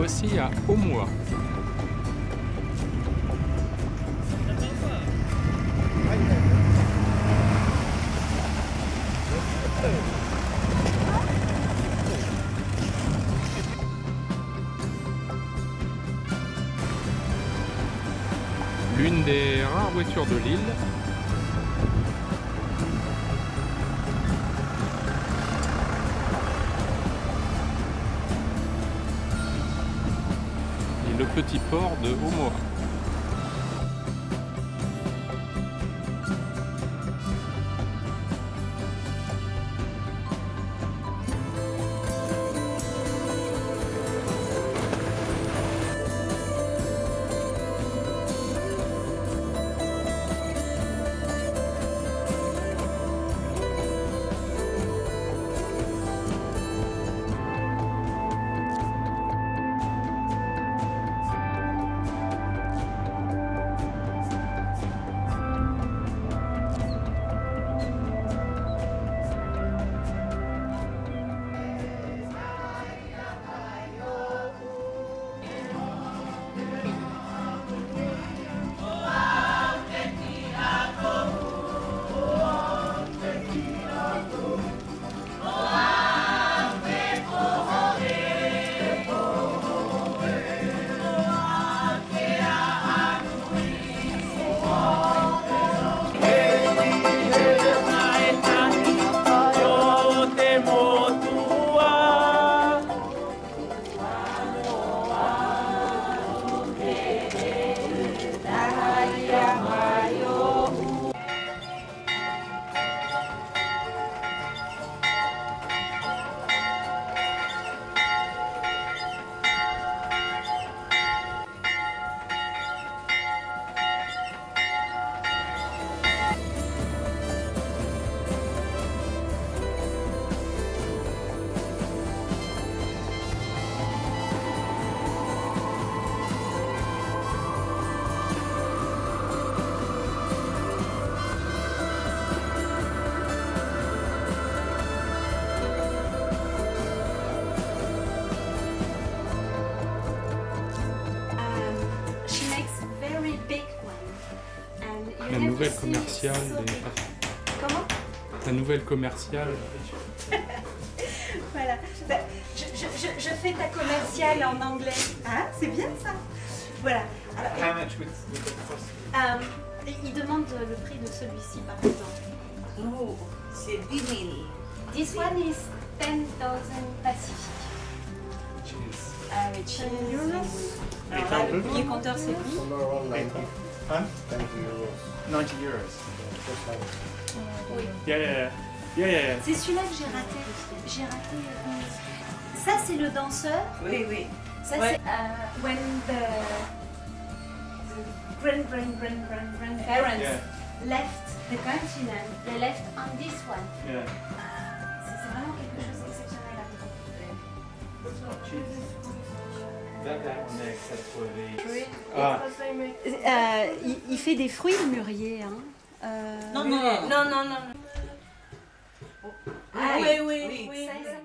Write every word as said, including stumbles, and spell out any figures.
voici à Oumuamua. L'une des rares voitures de l'île. Et le petit port de Oumuamua. La nouvelle commerciale des... Comment? La nouvelle commerciale. Voilà. Ben, je, je, je, je fais ta commerciale en anglais. Hein? C'est bien ça? Voilà. Alors, How much would, would it cost? euh, il demande le prix de celui-ci par exemple. Non, c'est dix mille. This one is ten thousand Pacific. Cheers. Ah oui, ten euros. Alors là, le premier compteur c'est lui. Huh? ninety euros. ninety euros. Oui. Yeah, yeah, yeah. Yeah, yeah, yeah. C'est celui-là que j'ai raté. J'ai raté. euh, Ça c'est le danseur. Oui, oui. Ça Ouais. c'est euh, when the, the grand grand grand grand grandparents Yeah. left the continent, they left on this one. Yeah. C'est c'est vraiment quelque chose d'exceptionnel à That's not cheese. That, that one there, except for the... trouver. Ah. Euh, il, il fait des fruits le mûrier. Hein. Euh, Non, non, non, non, non. non. Ah oui, oui, oui, oui. ça,